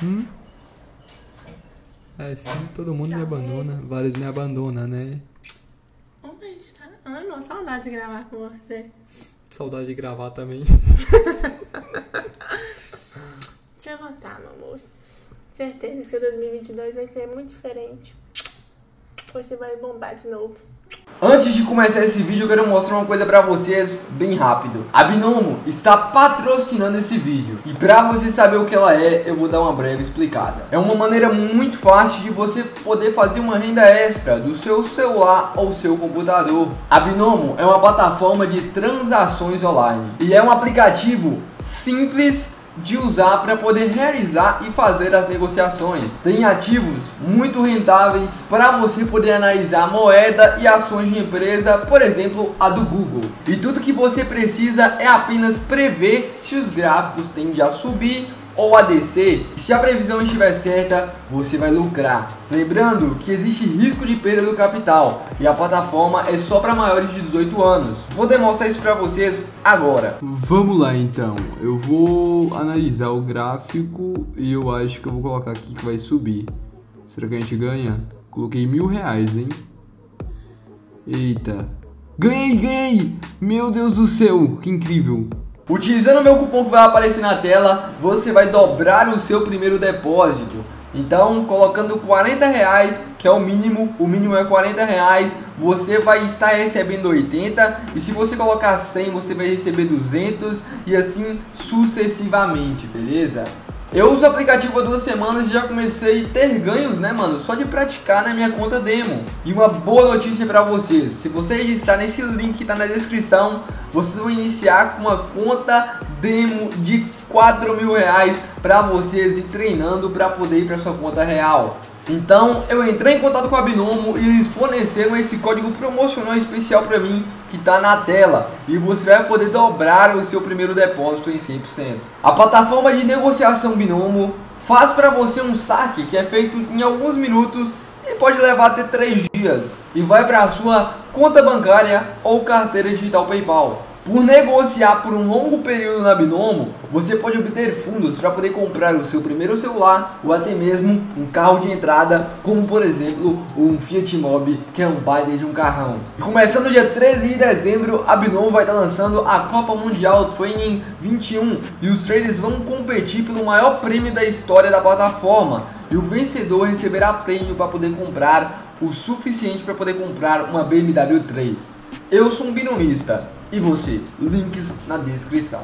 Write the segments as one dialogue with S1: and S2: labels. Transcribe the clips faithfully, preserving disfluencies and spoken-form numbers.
S1: Hum? É, sim, todo mundo me abandona. Vários me abandonam, né?
S2: Ô, mas tá... Ai, não, saudade de gravar com você.
S1: Saudade de gravar também.
S2: Deixa eu voltar, meu amor. Certeza que seu dois mil e vinte e dois vai ser muito diferente. Você vai bombar de novo.
S3: Antes de começar esse vídeo, eu quero mostrar uma coisa pra vocês bem rápido. A Binomo está patrocinando esse vídeo. E pra você saber o que ela é, eu vou dar uma breve explicada. É uma maneira muito fácil de você poder fazer uma renda extra do seu celular ou seu computador. A Binomo é uma plataforma de transações online. E é um aplicativo simples de usar para poder realizar e fazer as negociações. Tem ativos muito rentáveis para você poder analisar moeda e ações de empresa, por exemplo, a do Google. E tudo que você precisa é apenas prever se os gráficos tendem a subir ou a descer. Se a previsão estiver certa, você vai lucrar. Lembrando que existe risco de perda do capital e a plataforma é só para maiores de dezoito anos. Vou demonstrar isso para vocês agora.
S1: Vamos lá então, eu vou analisar o gráfico e eu acho que eu vou colocar aqui que vai subir. Será que a gente ganha? Coloquei mil reais, hein? Eita, ganhei, ganhei! Meu Deus do céu, que incrível!
S3: Utilizando o meu cupom que vai aparecer na tela, você vai dobrar o seu primeiro depósito. Então, colocando quarenta reais, que é o mínimo, o mínimo é quarenta reais, você vai estar recebendo oitenta, e se você colocar cem, você vai receber duzentos, e assim sucessivamente, beleza? Eu uso o aplicativo há duas semanas e já comecei a ter ganhos, né, mano? Só de praticar na minha conta demo. E uma boa notícia pra vocês: se você registrar nesse link que tá na descrição, vocês vão iniciar com uma conta demo de quatro mil reais pra vocês ir treinando pra poder ir pra sua conta real. Então eu entrei em contato com a Binomo e eles forneceram esse código promocional especial para mim que está na tela, e você vai poder dobrar o seu primeiro depósito em cem por cento. A plataforma de negociação Binomo faz para você um saque que é feito em alguns minutos e pode levar até três dias e vai para a sua conta bancária ou carteira digital PayPal. Por negociar por um longo período na Binomo, você pode obter fundos para poder comprar o seu primeiro celular ou até mesmo um carro de entrada, como por exemplo um Fiat Mobi, que é um baita de um carrão. Começando dia treze de dezembro, a Binomo vai estar lançando a Copa Mundial Training vinte e um e os traders vão competir pelo maior prêmio da história da plataforma. E o vencedor receberá prêmio para poder comprar o suficiente para poder comprar uma B M W três. Eu sou um binomista. E você? Links na descrição.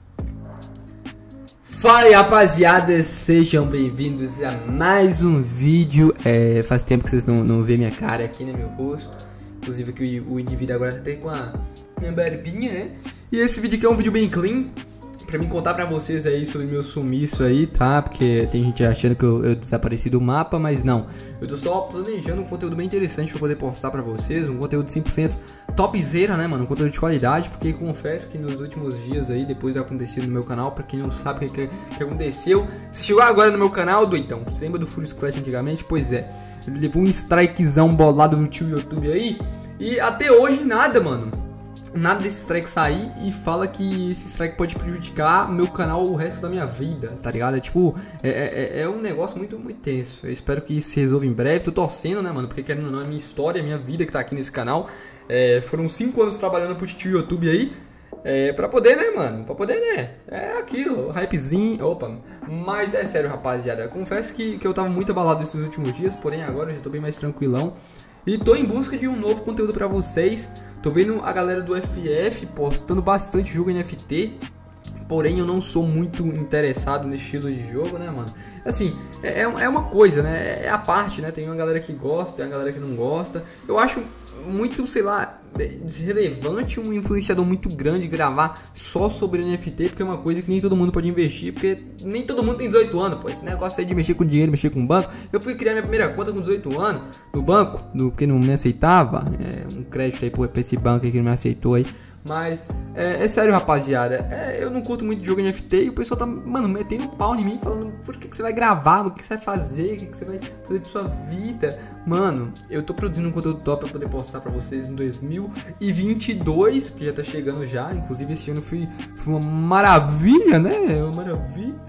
S1: Fala aí, rapaziada, sejam bem-vindos a mais um vídeo. É, faz tempo que vocês não, não vêem minha cara aqui, né, meu rosto. Inclusive aqui o, o indivíduo agora tá até com a minha barbinha, né? E esse vídeo aqui é um vídeo bem clean, pra mim contar pra vocês aí sobre o meu sumiço aí, tá? Porque tem gente achando que eu, eu desapareci do mapa, mas não. Eu tô só planejando um conteúdo bem interessante pra poder postar pra vocês. Um conteúdo cem por cento topzera, né, mano? Um conteúdo de qualidade, porque confesso que nos últimos dias aí, depois do acontecido no meu canal, pra quem não sabe o que, que, que aconteceu, você chegou agora no meu canal, doidão. Você lembra do Furious Clash antigamente? Pois é. Ele levou um strikezão bolado no tio YouTube aí. E até hoje nada, mano. Nada desse strike sair e fala que esse strike pode prejudicar meu canal o resto da minha vida, tá ligado? É tipo, é, é, é um negócio muito, muito tenso. Eu espero que isso se resolva em breve. Tô torcendo, né, mano? Porque querendo ou não, é minha história, é minha vida que tá aqui nesse canal. É, foram cinco anos trabalhando pro tio YouTube aí. É, pra poder, né, mano? Pra poder, né? É aquilo, hypezinho. Opa, mas é sério, rapaziada. Confesso que, que eu tava muito abalado nesses últimos dias, porém agora eu já tô bem mais tranquilão. E tô em busca de um novo conteúdo pra vocês. Tô vendo a galera do F F postando bastante jogo N F T. Porém, eu não sou muito interessado nesse estilo de jogo, né, mano? Assim, é, é uma coisa, né? É a parte, né? Tem uma galera que gosta, tem uma galera que não gosta. Eu acho muito, sei lá, desrelevante um influenciador muito grande gravar só sobre N F T, porque é uma coisa que nem todo mundo pode investir, porque nem todo mundo tem dezoito anos, pô. Esse negócio aí de mexer com dinheiro, mexer com banco. Eu fui criar minha primeira conta com dezoito anos no banco, no, porque não me aceitava. É, um crédito aí pra esse banco aí que não me aceitou aí. Mas, é, é sério, rapaziada, é, eu não curto muito jogo N F T e o pessoal tá, mano, metendo pau em mim, falando por que, que você vai gravar, o que, que você vai fazer, o que, que você vai fazer de sua vida. Mano, eu tô produzindo um conteúdo top pra poder postar pra vocês em dois mil e vinte e dois, que já tá chegando já. Inclusive esse ano foi, foi uma maravilha, né, uma maravilha.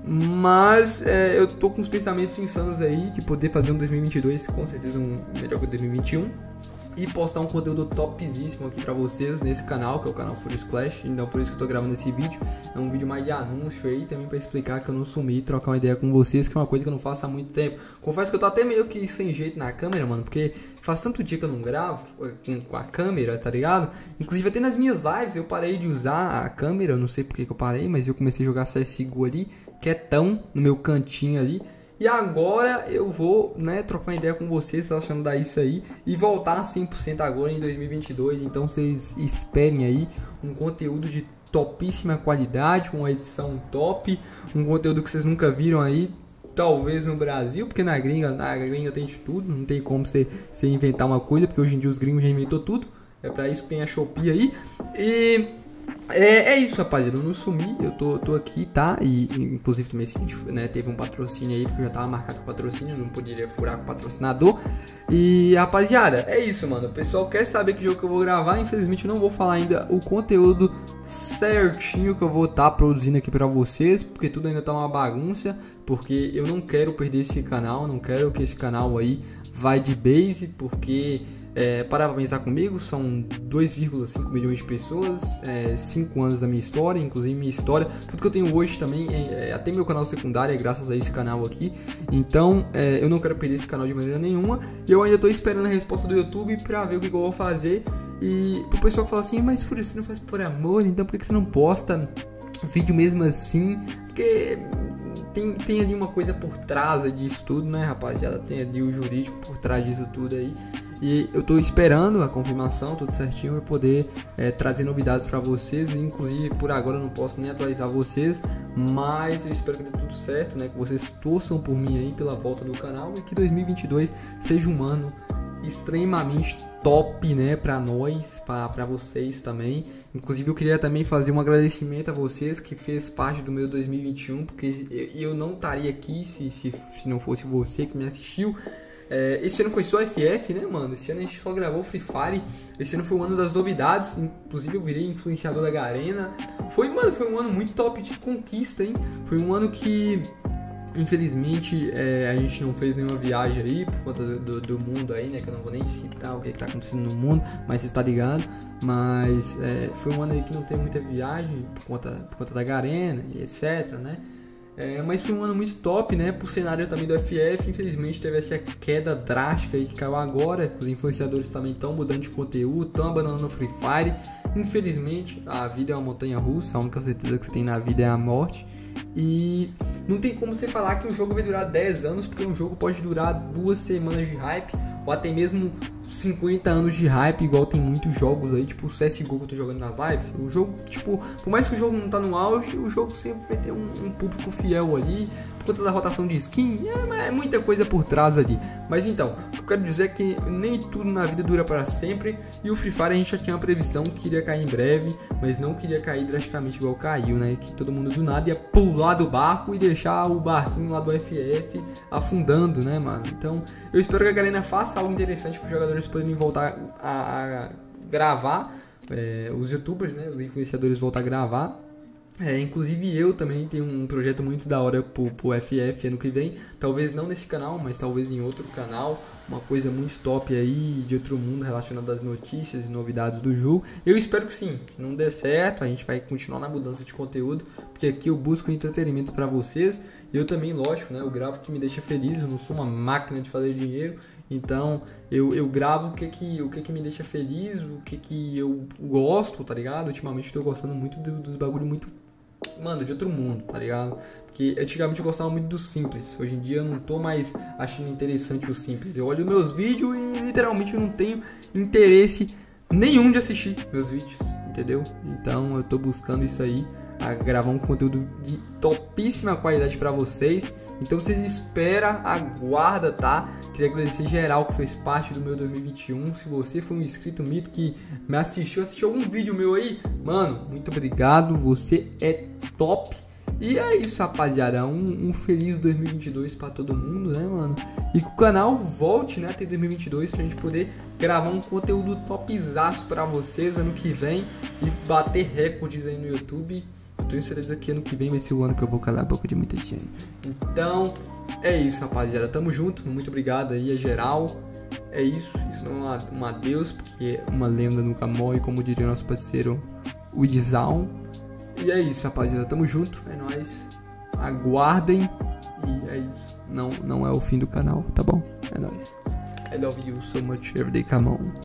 S1: Mas é, eu tô com uns pensamentos insanos aí de poder fazer um dois mil e vinte e dois com certeza um melhor que o dois mil e vinte e um. E postar um conteúdo topzíssimo aqui pra vocês nesse canal, que é o canal Furious Clash. Então por isso que eu tô gravando esse vídeo. É um vídeo mais de anúncio aí, também pra explicar que eu não sumi e trocar uma ideia com vocês, que é uma coisa que eu não faço há muito tempo. Confesso que eu tô até meio que sem jeito na câmera, mano, porque faz tanto dia que eu não gravo com, com a câmera, tá ligado? Inclusive até nas minhas lives eu parei de usar a câmera, eu não sei porque que eu parei, mas eu comecei a jogar C S G O ali, quietão, no meu cantinho ali. E agora eu vou, né, trocar uma ideia com vocês relacionado a isso aí e voltar cem por cento agora em dois mil e vinte e dois. Então vocês esperem aí um conteúdo de topíssima qualidade, com uma edição top, um conteúdo que vocês nunca viram aí, talvez no Brasil, porque na gringa, na gringa tem de tudo, não tem como você, você inventar uma coisa, porque hoje em dia os gringos já inventou tudo. É pra isso que tem a Shopee aí. E... É, é isso, rapaziada, eu não sumi, eu tô, tô aqui, tá? E inclusive também esse vídeo, né, teve um patrocínio aí, porque eu já tava marcado com patrocínio, eu não poderia furar com o patrocinador. E rapaziada, é isso, mano, o pessoal quer saber que jogo que eu vou gravar, infelizmente eu não vou falar ainda o conteúdo certinho que eu vou estar tá produzindo aqui pra vocês, porque tudo ainda tá uma bagunça, porque eu não quero perder esse canal, não quero que esse canal aí vai de base, porque... É, para pra pensar comigo, são dois vírgula cinco milhões de pessoas, é, cinco anos da minha história, inclusive minha história, tudo que eu tenho hoje também, é, é, até meu canal secundário é graças a esse canal aqui, então é, eu não quero perder esse canal de maneira nenhuma, e eu ainda estou esperando a resposta do YouTube para ver o que, que eu vou fazer. E pro pessoal que fala assim, mas Furious, você não faz por amor, então por que você não posta vídeo mesmo assim? Porque tem, tem ali uma coisa por trás disso tudo, né, rapaziada, tem ali o jurídico por trás disso tudo aí. E eu tô esperando a confirmação, tudo certinho, para poder é, trazer novidades para vocês. Inclusive, por agora eu não posso nem atualizar vocês, mas eu espero que dê tudo certo, né? Que vocês torçam por mim aí pela volta do canal e que dois mil e vinte e dois seja um ano extremamente top, né? Para nós, para vocês também. Inclusive, eu queria também fazer um agradecimento a vocês que fez parte do meu dois mil e vinte e um, porque eu, eu não estaria aqui se, se, se não fosse você que me assistiu. É, esse ano foi só F F, né, mano? Esse ano a gente só gravou Free Fire. Esse ano foi um ano das novidades. Inclusive eu virei influenciador da Garena. Foi, mano, foi um ano muito top de conquista, hein? Foi um ano que, infelizmente, é, a gente não fez nenhuma viagem aí por conta do, do, do mundo aí, né? Que eu não vou nem citar o que, que tá acontecendo no mundo, mas você está ligado. Mas é, foi um ano aí que não teve muita viagem por conta, por conta da Garena e etc, né? É, mas foi um ano muito top, né? Pro cenário também do F F, infelizmente teve essa queda drástica aí que caiu agora. Os influenciadores também estão mudando de conteúdo, estão abandonando o Free Fire. Infelizmente, a vida é uma montanha russa, a única certeza que você tem na vida é a morte. E não tem como você falar que o jogo vai durar dez anos, porque um jogo pode durar duas semanas de hype, ou até mesmo cinquenta anos de hype, igual tem muitos jogos aí, tipo o C S G O que eu tô jogando nas lives. O jogo, tipo, por mais que o jogo não tá no auge, o jogo sempre vai ter um, um público fiel ali, por conta da rotação de skin, é, é muita coisa por trás ali. Mas então, o que eu quero dizer é que nem tudo na vida dura para sempre, e o Free Fire a gente já tinha uma previsão que iria cair em breve, mas não queria cair drasticamente igual caiu, né? Que todo mundo do nada ia pular do barco e deixar o barquinho lá do F F afundando, né, mano? Então, eu espero que a Garena faça algo interessante para os jogadores poderem voltar a, a gravar, é, os youtubers, né, os influenciadores voltar a gravar. É, inclusive eu também tenho um projeto muito da hora pro, pro F F ano que vem, talvez não nesse canal, mas talvez em outro canal, uma coisa muito top aí, de outro mundo, relacionado às notícias e novidades do jogo. Eu espero que sim, que não dê certo, a gente vai continuar na mudança de conteúdo, porque aqui eu busco entretenimento para vocês, e eu também, lógico, né, eu gravo o que me deixa feliz, eu não sou uma máquina de fazer dinheiro, então eu, eu gravo o que que, o que que me deixa feliz, o que que eu gosto, tá ligado? Ultimamente eu tô gostando muito do, dos bagulho muito, mano, de outro mundo, tá ligado? Porque antigamente eu gostava muito do simples. Hoje em dia eu não tô mais achando interessante o simples. Eu olho meus vídeos e literalmente eu não tenho interesse nenhum de assistir meus vídeos, entendeu? Então eu tô buscando isso aí, a gravar um conteúdo de topíssima qualidade pra vocês. Então vocês esperam, aguarda, tá? Queria agradecer geral que fez parte do meu dois mil e vinte e um. Se você foi um inscrito mito que me assistiu, assistiu algum vídeo meu aí, mano, muito obrigado, você é top. E é isso, rapaziada, um, um feliz dois mil e vinte e dois pra todo mundo, né, mano? E que o canal volte, né, até dois mil e vinte e dois pra gente poder gravar um conteúdo topzaço pra vocês ano que vem e bater recordes aí no YouTube. tenho certeza que ano que vem vai ser o ano que eu vou calar a boca de muita gente. Então, é isso, rapaziada. Tamo junto. Muito obrigado aí a geral. É isso. Isso não é um adeus, porque uma lenda nunca morre, como diria o nosso parceiro, o Dizal. E é isso, rapaziada. Tamo junto. É nóis. Aguardem. E é isso. Não, não é o fim do canal, tá bom? É nóis. I love you so much every day. Come on.